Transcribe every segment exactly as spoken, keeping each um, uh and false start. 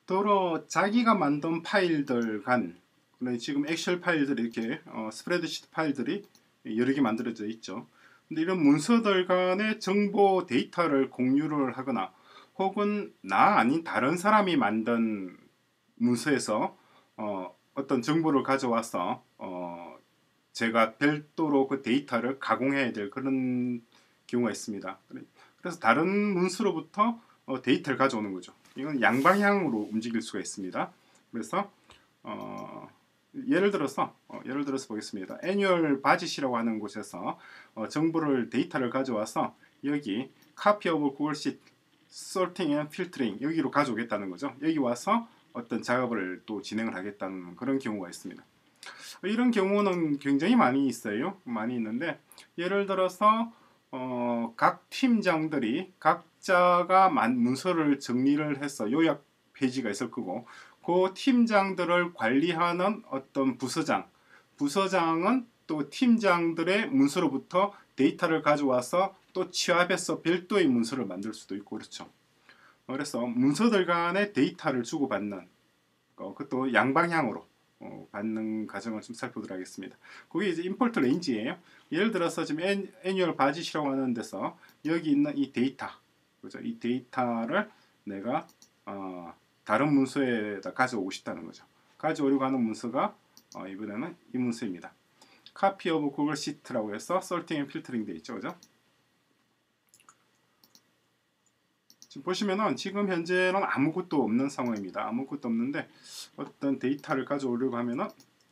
더러 자기가 만든 파일들 간 지금 엑셀 파일들이 이렇게 어, 스프레드시트 파일들이 여러 개 만들어져 있죠. 근데 이런 문서들 간의 정보 데이터를 공유를 하거나 혹은 나 아닌 다른 사람이 만든 문서에서 어, 어떤 정보를 가져와서 어, 제가 별도로 그 데이터를 가공해야 될 그런 경우가 있습니다. 그래서 다른 문서로부터 어, 데이터를 가져오는 거죠. 이건 양방향으로 움직일 수가 있습니다. 그래서 어, 예를 들어서 어, 예를 들어서 보겠습니다. 애뉴얼 바짓이라고 하는 곳에서 어, 정보를 데이터를 가져와서 여기 copy of Google Sheet, sorting and filtering 여기로 가져오겠다는 거죠. 여기 와서 어떤 작업을 또 진행을 하겠다는 그런 경우가 있습니다. 이런 경우는 굉장히 많이 있어요. 많이 있는데 예를 들어서 어, 각 팀장들이 각자가 문서를 정리를 해서 요약 페이지가 있을 거고 그 팀장들을 관리하는 어떤 부서장 부서장은 또 팀장들의 문서로부터 데이터를 가져와서 또 취합해서 별도의 문서를 만들 수도 있고 그렇죠. 그래서 문서들 간의 데이터를 주고받는 어, 그것도 양방향으로 어, 받는 과정을 좀 살펴보도록 하겠습니다. 그게 이제 임포트 레인지예요. 예를 들어서 지금 애뉴얼 바짓이라고 하는 데서 여기 있는 이 데이터, 그죠? 이 데이터를 내가 어, 다른 문서에다 가져오고 싶다는 거죠. 가져오려고 하는 문서가 어, 이번에는 이 문서입니다. Copy of Google Sheet라고 해서 Sorting and Filtering 되어 있죠, 그죠? 지금 보시면은 지금 현재는 아무것도 없는 상황입니다. 아무것도 없는데 어떤 데이터를 가져오려고 하면은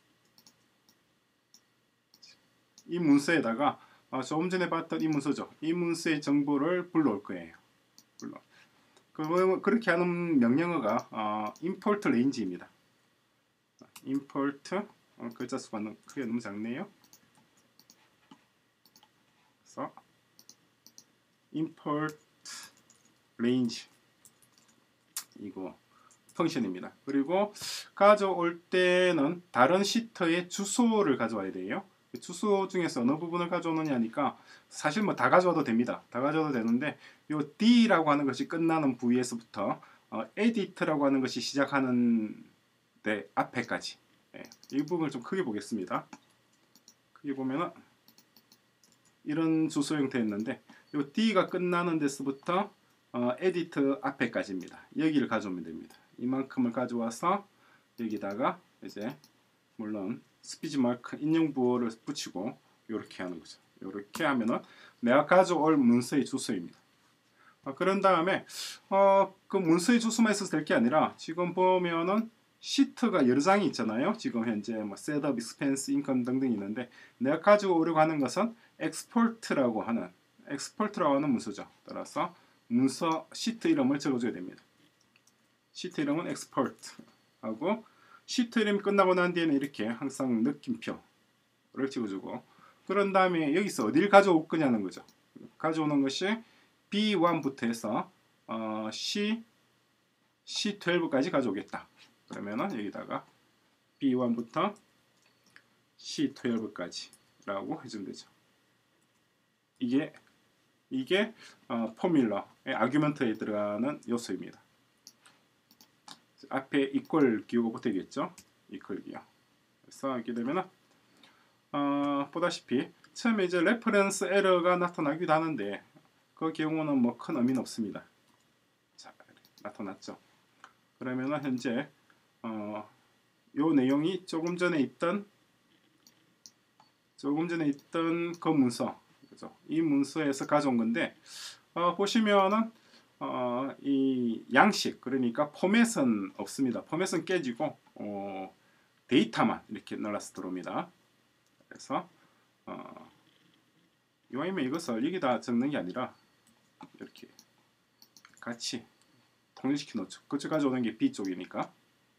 이 문서에다가 어, 조금 전에 봤던 이 문서죠. 이 문서의 정보를 불러올 거예요. 불러. 그, 그렇게 하는 명령어가 어, import range입니다. import 어, 글자 수가 너무, 크게 너무 작네요. 그래서 import range 이거 펑션입니다. 그리고 가져올 때는 다른 시트의 주소를 가져와야 돼요. 주소 중에서 어느 부분을 가져오느냐니까 사실 뭐 다 가져와도 됩니다. 다 가져와도 되는데 요 D라고 하는 것이 끝나는 부위에서부터 어, edit라고 하는 것이 시작하는 데 앞에까지 예, 이 부분을 좀 크게 보겠습니다. 크게 보면은 이런 주소 형태였는데 요 D가 끝나는 데서부터 어, 에디트 앞에까지입니다. 여기를 가져오면 됩니다. 이만큼을 가져와서 여기다가 이제 물론 스피치 마크 인용 부호를 붙이고 이렇게 하는 거죠. 이렇게 하면은 내가 가져올 문서의 주소입니다. 어, 그런 다음에 어, 그 문서의 주소만 있어서 될 게 아니라 지금 보면은 시트가 여러 장이 있잖아요. 지금 현재 뭐 셋업, 익스펜스, 인컴 등등 있는데 내가 가지고 오려고 하는 것은 엑스포트라고 하는 엑스포트라고 하는 문서죠. 따라서 문서 시트 이름을 적어줘야 됩니다. 시트 이름은 export 하고 시트 이름이 끝나고 난 뒤에는 이렇게 항상 느낌표를 찍어주고 그런 다음에 여기서 어디를 가져올 거냐는 거죠. 가져오는 것이 비 원부터 해서 어, C, 씨 십이까지 가져오겠다. 그러면은 여기다가 비 원부터 씨 십이까지 라고 해주면 되죠. 이게 이게 어, 포뮬러의 아규먼트에 들어가는 요소입니다. 앞에 이퀄 기호가 붙어있겠죠. 이퀄 기호. 그래서 이렇게 되면은 어, 보다시피 처음에 이제 레퍼런스 에러가 나타나기도 하는데 그 경우는 뭐 큰 의미는 없습니다. 자, 나타났죠. 그러면은 현재 어, 요 내용이 조금 전에 있던 조금 전에 있던 그 문서 그죠? 이 문서에서 가져온 건데 어, 보시면은 어, 이 양식 그러니까 포맷은 없습니다. 포맷은 깨지고 어, 데이터만 이렇게 넣어서 들어옵니다. 그래서 어, 이왕이면 이것을 여기다 적는 게 아니라 이렇게 같이 통일시켜 놓죠. 그쪽 가져오는 게 B 쪽이니까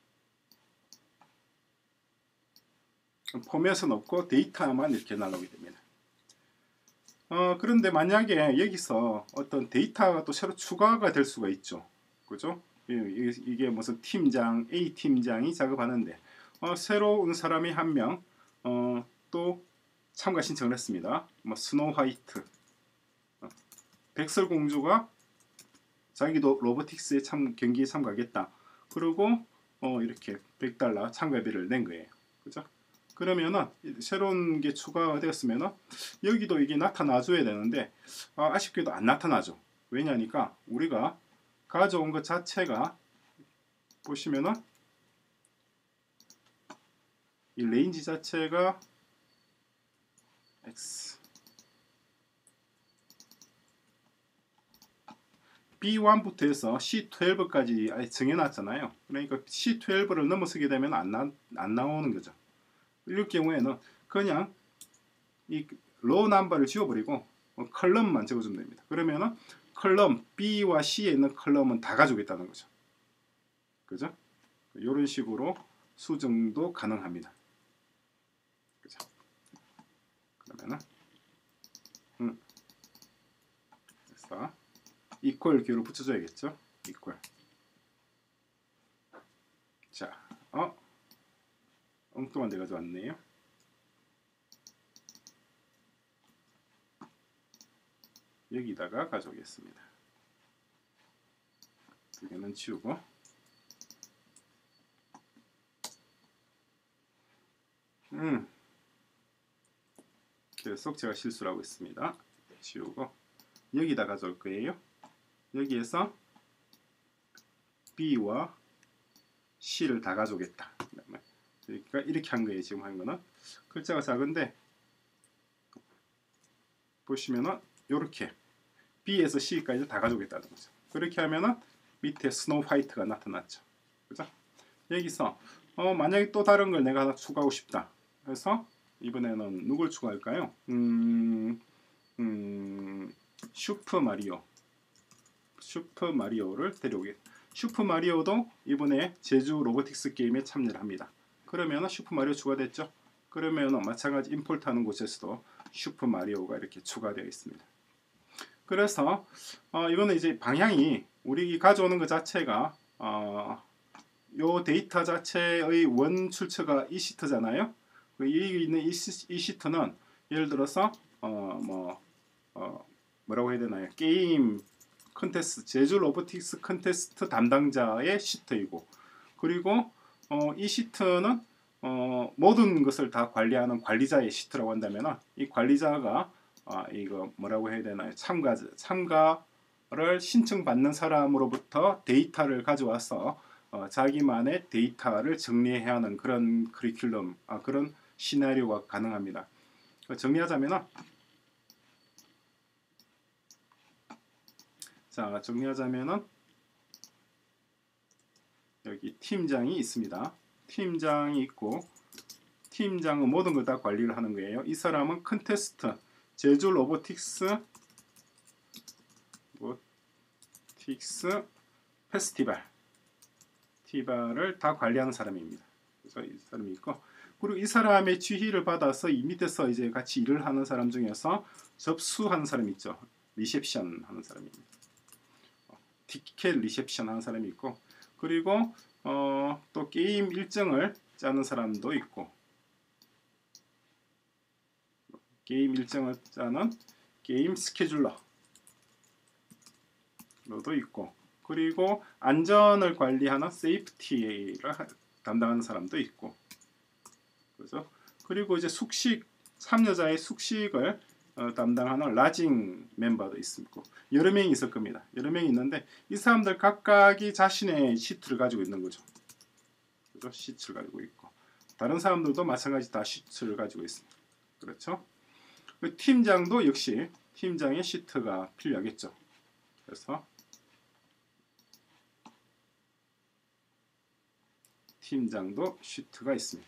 포맷은 없고 데이터만 이렇게 날라오게 됩니다. 어, 그런데 만약에 여기서 어떤 데이터가 또 새로 추가가 될 수가 있죠. 그죠? 이게, 이게 무슨 팀장, A 팀장이 작업하는데 어, 새로운 사람이 한 명 어, 또 참가 신청을 했습니다. 뭐 스노우 화이트 어, 백설공주가 자기도 로보틱스에 참 경기에 참가하겠다. 그리고 어 이렇게 백 달러 참가비를 낸 거예요. 그죠? 그러면은 새로운 게 추가가 되었으면은 여기도 이게 나타나줘야 되는데 아, 아쉽게도 안 나타나죠. 왜냐니까 우리가 가져온 것 자체가 보시면은 이 레인지 자체가 X 비 원부터 해서 씨 십이까지 아예 정해놨잖아요. 그러니까 씨 십이를 넘어서게 되면 안, 나, 안 나오는 거죠. 이럴 경우에는 그냥 이 로우 넘버를 지워버리고 컬럼만 적어주면 됩니다. 그러면은 컬럼 B와 C에 있는 컬럼은 다 가지고 있다는 거죠. 그죠? 이런 식으로 수정도 가능합니다. 그죠? 그러면은 음, 그래서 이퀄 기호를 붙여줘야겠죠? 이퀄. 자, 어 엉뚱한 데 가져왔네요. 여기다가 가져오겠습니다. 두 개는 치우고 음 계속 제가 실수를 하고 있습니다. 치우고 여기다 가져올 거예요. 여기에서 B와 C를 다 가져오겠다. 그러니까 이렇게 한 거예요. 지금 한 거는 글자가 작은데 보시면은 이렇게 B에서 C까지 다 가져오겠다는 거죠. 그렇게 하면은 밑에 스노우 화이트가 나타났죠. 그죠? 여기서 어, 만약에 또 다른 걸 내가 하나 추가하고 싶다. 그래서 이번에는 누굴 추가할까요? 음, 음, 슈퍼 마리오. 슈퍼 마리오를 데려오겠다. 슈퍼 마리오도 이번에 제주 로보틱스 게임에 참여를 합니다. 그러면 슈퍼 마리오 추가됐죠? 그러면 마찬가지 임포트 하는 곳에서도 슈퍼 마리오가 이렇게 추가되어 있습니다. 그래서 어, 이거는 이제 방향이 우리 가져오는 것 자체가 어, 요 데이터 자체의 원 출처가 이 시트잖아요. 여기 있는 이, 시, 이 시트는 예를 들어서 어, 뭐 어, 뭐라고 해야 되나요? 게임 컨테스트, 제주 로보틱스 컨테스트 담당자의 시트이고, 그리고 어, 이 시트는 어, 모든 것을 다 관리하는 관리자의 시트라고 한다면 이 관리자가 아, 이거 뭐라고 해야 되나요? 참가 참가를 신청받는 사람으로부터 데이터를 가져와서 어, 자기만의 데이터를 정리해야 하는 그런 커리큘럼, 아, 그런 시나리오가 가능합니다. 정리하자면 자 정리하자면은 여기 팀장이 있습니다. 팀장이 있고 팀장은 모든 걸 다 관리를 하는 거예요. 이 사람은 컨테스트 제주 로보틱스 로보틱스 페스티벌 티바를 다 관리하는 사람입니다. 그래서 이 사람이 있고, 그리고 이 사람의 지휘를 받아서 이 밑에서 이제 같이 일을 하는 사람 중에서 접수하는 사람 있죠. 리셉션 하는 사람입니다. 티켓 리셉션 하는 사람이 있고, 그리고 어, 또 게임 일정을 짜는 사람도 있고, 게임 일정을 짜는 게임 스케줄러도 있고, 그리고 안전을 관리하는 세이프티를 담당하는 사람도 있고, 그죠? 그리고 이제 숙식 참여자의 숙식을 어, 담당하는 라징 멤버도 있고 여러 명이 있을 겁니다. 여러 명이 있는데 이 사람들 각각이 자신의 시트를 가지고 있는 거죠. 그죠? 시트를 가지고 있고 다른 사람들도 마찬가지 다 시트를 가지고 있습니다. 그렇죠? 팀장도 역시 팀장의 시트가 필요하겠죠. 그래서 팀장도 시트가 있습니다.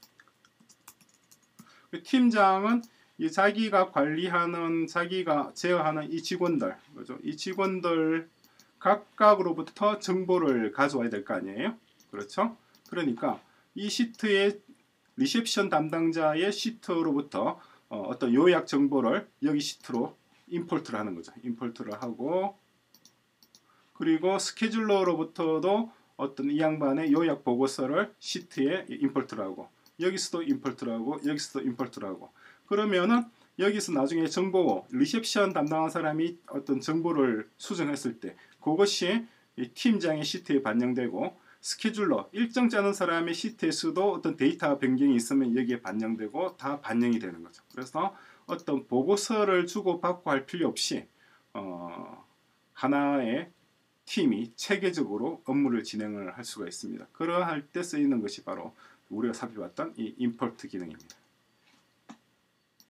팀장은 이 자기가 관리하는, 자기가 제어하는 이 직원들, 그죠? 이 직원들 각각으로부터 정보를 가져와야 될 거 아니에요? 그렇죠? 그러니까 이 시트의 리셉션 담당자의 시트로부터 어, 어떤 요약 정보를 여기 시트로 임포트를 하는 거죠. 임포트를 하고, 그리고 스케줄러로부터도 어떤 이 양반의 요약 보고서를 시트에 임포트를 하고, 여기서도 임포트를 하고, 여기서도 임포트를 하고, 그러면은 여기서 나중에 정보, 리셉션 담당한 사람이 어떤 정보를 수정했을 때 그것이 이 팀장의 시트에 반영되고, 스케줄러, 일정 짜는 사람의 시트에서도 어떤 데이터 변경이 있으면 여기에 반영되고 다 반영이 되는 거죠. 그래서 어떤 보고서를 주고받고 할 필요 없이 어, 하나의 팀이 체계적으로 업무를 진행을 할 수가 있습니다. 그러할 때 쓰이는 것이 바로 우리가 살펴봤던 이 임포트 기능입니다.